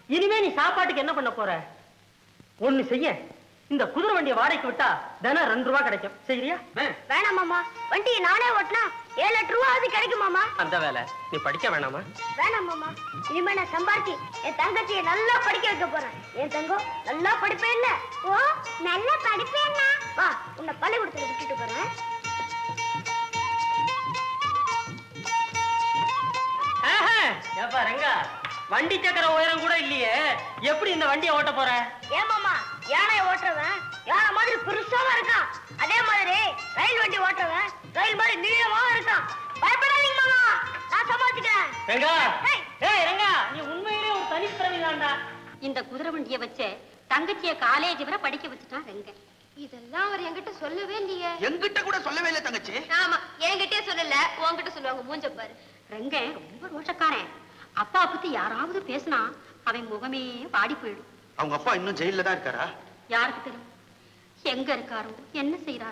இனிமே நீ சாப்பாட்டுக்கு என்ன பண்ண போற? ஒண்ணு செய்ய, இந்த குதிரை வண்டியை வாடகைக்கு விட்டா தினம் 2 ரூபா கிடைக்கும். சரியா? வேணாம் மாமா, வண்டியை நானே ஓட்டினா 7-8 ரூபா அது கிடைக்கும் மாமா. அந்த வேலை நீ படிக்க வேணாமா? வேணாம் மாமா, இனிமே நான் சம்பாரிச்சு என் தங்கச்சியை நல்லா படிக்க வைக்க போறேன். என் தங்கம் நல்லா படிப்பேன் இல்ல? ஓ, நல்லா படிப்பேன். வா, உன்னை பள்ளிக்கூடத்துல விட்டுட்டு போறேன். ஏப்பா ரங்கா, வண்டி சக்கர உயரம் கூட இல்லையே, எப்படி இந்த வண்டியை ஓட்ட போற? ஏன் மாமா, யானையை ஓட்டுறவன் யானை மாதிரி பெருசாவா இருக்கான், அதே மாதிரி ரயில் வண்டி ஓட்டுறவன் ரயில் மாதிரி நீளமா இருக்கான். பயப்படாதீங்க மாமா, நான் சமாளிச்சுக்கிறேன். ரங்கா, ஏய் ரங்கா, நீ உண்மையிலே ஒரு தனித்திறமை தான்டா. இந்த குதிரை வண்டியை வச்சு தங்கச்சிய காலேஜ் வரை படிக்க வச்சுட்டான் ரங்க. இதெல்லாம் அவர் என்கிட்ட சொல்லவே இல்லையே. என்கிட்ட கூட சொல்லவே இல்லை தங்கச்சி. ஆமா, என்கிட்டே சொல்லல, உன்கிட்ட சொல்லுவாங்க. மூஞ்ச பாரு. ரங்க ரொம்ப ரோஷக்காரன். அப்பா பத்தி யாராவது பேசினா அவன் முகமே வாடி போயிடும். அவங்க அப்பா இன்னும் ஜெயில தான் இருக்காரா? யாருக்கு தெரியும் எங்க இருக்காரோ, என்ன செய்யறாரோ.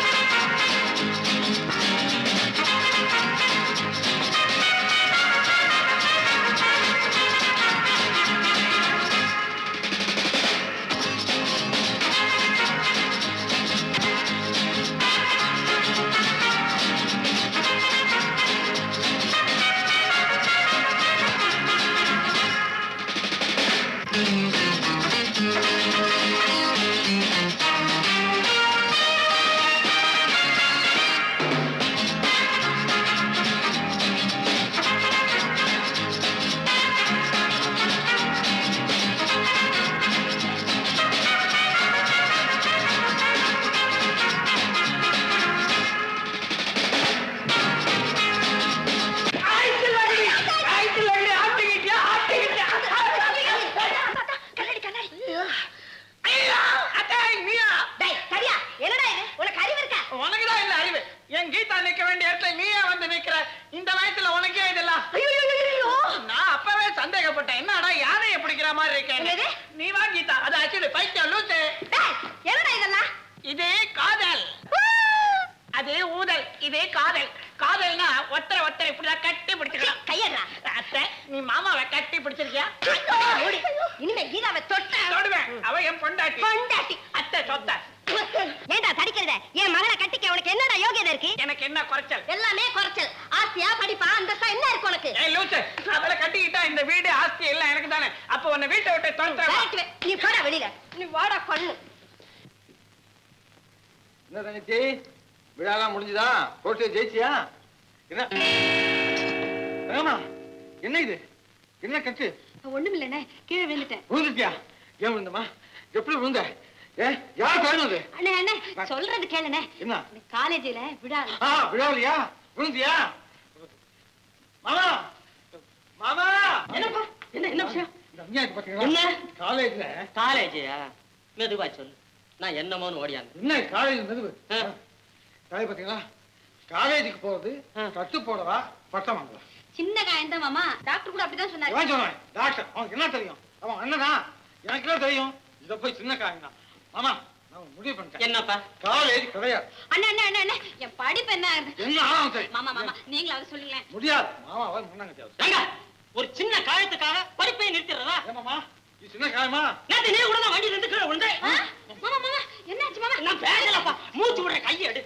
ஒரு சின்ன காயத்துக்காக படிப்பை நிறுத்திடுறதா? சின்ன காயமா? நேத்து நீ கூட தான் வண்டி நின்று கீழே விழுந்தே. என்னாச்சு மாமா? நான் பேசலப்பா, மூச்சு விடுற கையை எடு.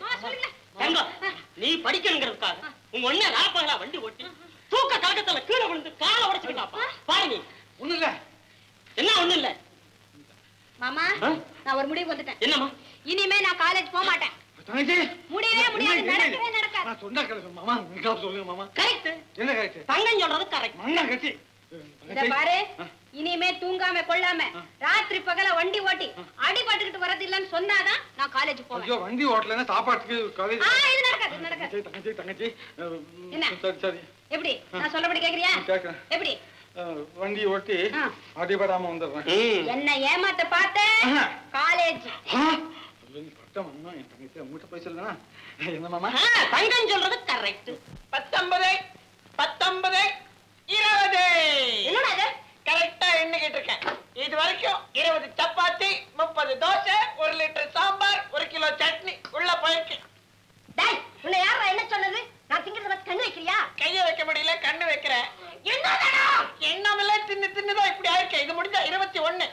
நீ படிக்கணுங்கிறதுக்காக உங்க ஒண்ணே ராப்பாங்களா வண்டி ஓட்டி தூக்க கலக்கத்துல கீழே விழுந்து காலை உடைச்சுக்கிட்டாப்பா. பாரு நீ. ஒண்ணு இல்ல. என்ன ஒண்ணு இல்ல மாமா? நான் ஒரு முடிவு வந்துட்டேன். என்னம்மா? இனிமே நான் காலேஜ் போக மாட்டேன். முடியவே முடியாது, நடக்கவே நடக்காது. நான் சொன்னா கேளுங்க மாமா, நீங்க சொல்லுங்க மாமா. கரெக்ட். என்ன கரெக்ட்? தங்கம் சொல்றது கரெக்ட். மண்ணா கட்டி. இத பாரு, இனிமே தூங்காம கொள்ளாம ராத்திரி பகல வண்டி ஓட்டி அடிபட்டுக்கிட்டு வரது இல்லன்னு சொன்னாதான் நான் காலேஜ் போவேன். ஐயோ, வண்டி ஓட்டலன்னா சாப்பாட்டுக்கு காலேஜ். இது நடக்காது, நடக்காது. தங்கச்சி என்ன? சரி. எப்படி? நான் சொல்லபடி கேக்குறியா? கேக்குறேன். எப்படி? வண்டி ஓட்டி அடிபடாம வந்துடுறேன். என்ன ஏமாத்த பார்த்த? காலேஜ் பட்டம்மா, என் தங்கச்சி உங்ககிட்ட போய் சொல்லுங்க. என்ன மாமா? தங்கம் சொல்றது கரெக்ட். 19 19 20. என்னடா இது? கரெக்டா எண்ணிக்கிட்டு இருக்கேன். இது வரைக்கும் 20 சப்பாத்தி, 30 தோசை, 1 லிட்டர் சாம்பார், 1 கிலோ சட்னி உள்ள போயிருக்கு. டேய், உன்னை யாரா என்ன சொன்னது? நான் திங்கிறத வச்சு கண்ணு வைக்கிறியா? கைய வைக்க முடியல, கண்ணு வைக்கிறேன். என்னமில்ல தின்னுதான் இப்படி ஆயிருக்கேன். இது முடிஞ்சா 21.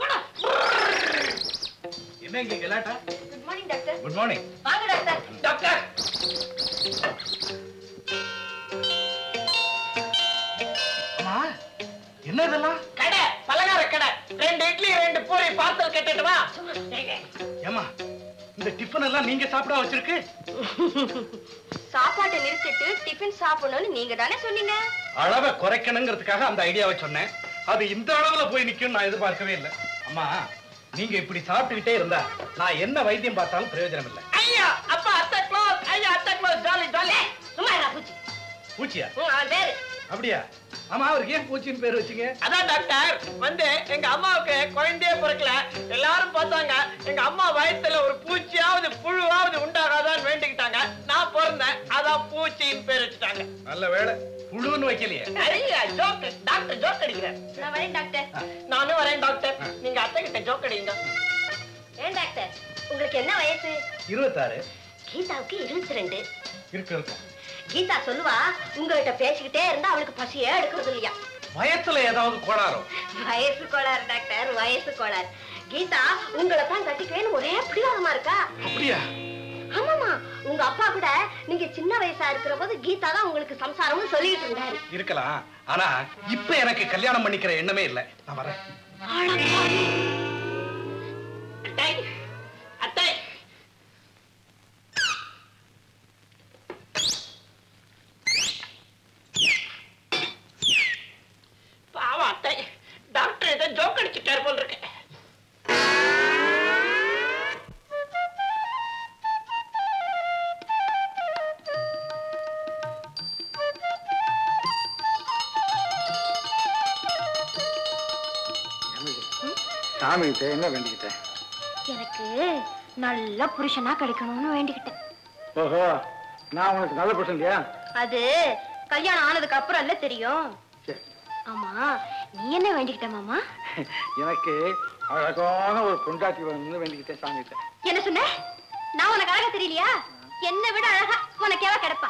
என்ன இங்க கலாட்டா? Good morning doctor. Good morning. வாங்க டாக்டர். டாக்டர் அம்மா என்ன இதெல்லாம்? கடை, பலகார கடை. 2 இட்லி 2 பூரி பார்சல் கட்டிட்டு வா. ஏமா இந்த டிஃபன் எல்லாம் நீங்க சாப்பிட வச்சிருக்கு? சாப்பாட்டை நிறுத்திட்டு டிஃபன் சாப்பிடணும்னு நீங்க தானே சொன்னீங்க. அளவை குறைக்கணுங்கிறதுக்காக அந்த ஐடியாவை சொன்னேன். அது இந்த அளவுல போய் நிக்கும் நான் எதிர்பார்க்கவே இல்லை. அம்மா நீங்க இப்படி சாப்பிட்டுக்கிட்டே இருந்தா நான் என்ன வைத்தியம் பார்த்தாலும் பிரயோஜனம் இல்லை. ஐயா அப்பா அத்தை க்ளோஸ். ஐயா அத்தை க்ளோஸ். Jolly jolly. சும்மா இருடா பூச்சி. பூச்சியா? பேரு அப்படியா? ஆமா அவருக்கு ஏன் பூச்சின்னு பேர் வச்சீங்க? அதான் டாக்டர் வந்து எங்க அம்மாவுக்கு குழந்தையே பிறக்கல. எல்லாரும் பார்த்தாங்க எங்க அம்மா வயித்துல ஒரு பூச்சியாவது புழுவாவது உண்டாகாதான்னு வேண்டிக்கிட்டாங்க. நான் பிறந்தேன், அதான் பூச்சின்னு பேர் வச்சுட்டாங்க. நல்ல வேளை புழுன்னு வைக்கலையே. ஐயா ஜோக் டாக்டர் ஜோக் அடிக்கிறேன். நான் வரேன் டாக்டர். நானும் வரேன் டாக்டர். நீங்க அத்தை கிட்ட ஜோக் அடிங்க. ஏன் டாக்டர் உங்களுக்கு என்ன வயசு? 26. கீதாவுக்கு 22. இருக்கு. கீதா சொல்லுவா உங்ககிட்ட பேசிக்கிட்டே இருந்தா அவளுக்கு பசியே எடுக்கிறது இல்லையா. வயசுல ஏதாவது கோளாரோ? வயசு கோளாறு டாக்டர், வயசு கோளாறு. கீதா உங்களை தான் கட்டிக்குவேன்னு ஒரே பிடிவாதமா இருக்கா. அப்படியா? ஆமாமா, உங்க அப்பா கூட நீங்க சின்ன வயசா இருக்கிற போது கீதா தான் உங்களுக்கு சம்சாரம்னு சொல்லிட்டு இருந்தாரு. இருக்கலாம். ஆனா இப்ப எனக்கு கல்யாணம் பண்ணிக்கிற எண்ணமே இல்லை. நான் வரேன். அத்தை அத்தை பாவம் அத்தை டாக்டர் ஏதோ ஜோக் அடிச்சுட்டாரு போல் இருக்கு. சாமி கிட்ட என்ன வேண்டிக்கிட்டேன்? எனக்கு நல்ல புருஷனா கிடைக்கணும்னு வேண்டிக்கிட்டேன். ஓஹோ, நான் உனக்கு நல்ல புருஷன் இல்லையா? அது கல்யாணம் ஆனதுக்கு அப்புறம் இல்ல தெரியும். சரி. ஆமா, நீ என்ன வேண்டிக்கிட்ட மாமா? எனக்கு அழகான ஒரு பொண்டாட்டி வேணும்னு வேண்டிக்கிட்டேன் சாமி கிட்ட. என்ன சொன்ன? நான் உனக்கு அழகா தெரியலையா? என்னை விட அழகா உனக்கு எவ கிடைப்பா?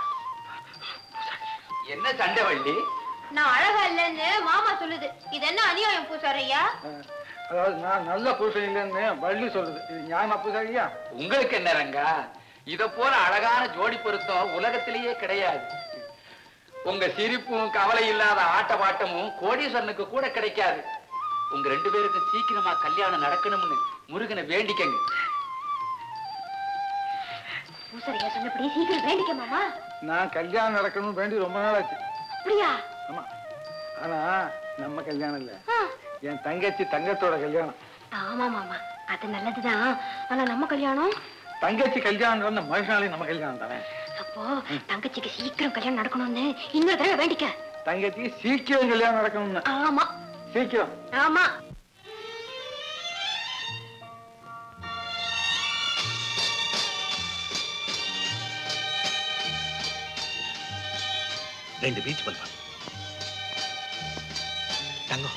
என்ன சண்டை வள்ளி? நான் அழகா இல்லைன்னு மாமா சொல்லுது. இது என்ன அநியாயம் பூசாரையா? அதாவது நான் நல்ல புருஷன் இல்லைன்னு வள்ளி சொல்லுது. இது நியாயமா பூசாரியா? உங்களுக்கு என்ன ரங்கா, இத போல அழகான ஜோடி பொருத்தம் உலகத்திலேயே கிடையாது. உங்க சிரிப்பும் கவலை இல்லாத ஆட்ட பாட்டமும் கோடீஸ்வரனுக்கு கூட கிடைக்காது. உங்க 2 பேருக்கு சீக்கிரமா கல்யாணம் நடக்கணும்னு முருகனை வேண்டிக்கங்க. பூசாரியா சொன்னபடி சீக்கிரம் வேண்டிக்க மாமா. நான் கல்யாணம் நடக்கணும்னு வேண்டி ரொம்ப நாள் ஆச்சு. அப்படியா? ஆமா. ஆனா நம்ம கல்யாணம் இல்ல, என் தங்கச்சி தங்கத்தோட கல்யாணம். ஆமா மாமா, அது நல்லதுதான். ஆனா நம்ம கல்யாணம்? தங்கச்சி கல்யாணம் மனுஷனாலே நம்ம கல்யாணம் தானே. அப்போ தங்கச்சிக்கு சீக்கிரம் கல்யாணம் நடக்கணும்னு இன்னொரு தடவை வேண்டிக்க. தங்கச்சிக்கு சீக்கிரம் கல்யாணம் நடக்கணும்னு? ஆமா சீக்கிரம். ஆமா. ரெண்டு பீச் பல்பா தங்கம்.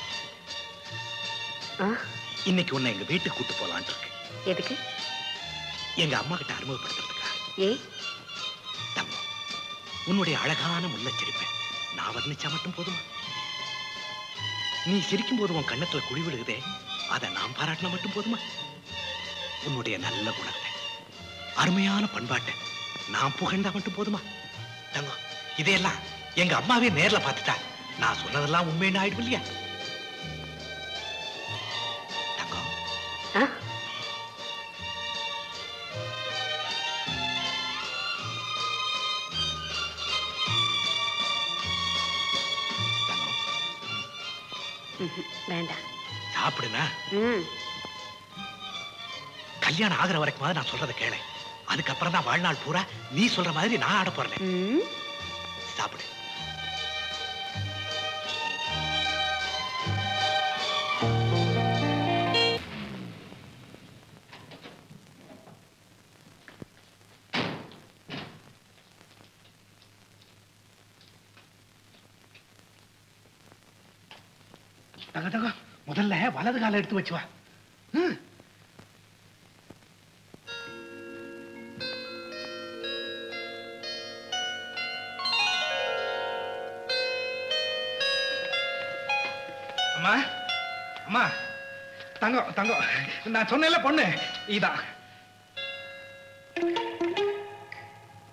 இன்னைக்கு உன்னை எங்க வீட்டுக்கு கூட்டு போலான் இருக்கு. எதுக்கு? எங்க அம்மா கிட்ட அறிமுகப்படுத்துறதுக்கா. ஏ தங்கம், உன்னுடைய அழகான முள்ளச்சிரிப்பை நான் வர்ணிச்சா மட்டும் போதுமா? நீ சிரிக்கும் போது உன் கண்ணத்துல குழி விழுகுதே, அதை நான் பாராட்டினா மட்டும் போதுமா? உன்னுடைய நல்ல குணத்தை, அருமையான பண்பாட்டை நான் புகழ்ந்தா மட்டும் போதுமா? தங்கம், இதையெல்லாம் எங்க அம்மாவே நேர்ல பார்த்துட்டா நான் சொன்னதெல்லாம் உண்மைன்னு ஆயிடும் இல்லையா? தங்கம், வேண்டாம், சாப்பிடுனா. கல்யாணம் ஆகிற வரைக்கும் நான் சொல்றதை கேளு. அதுக்கப்புறம் தான் வாழ்நாள் பூரா நீ சொல்ற மாதிரி நான் ஆட போறேன். சாப்பிடு. முதல்ல வலது கால எடுத்து வச்சு வா. அம்மா தங்கம் தங்கம் நான் சொன்னேன்ல பொண்ணு இதான்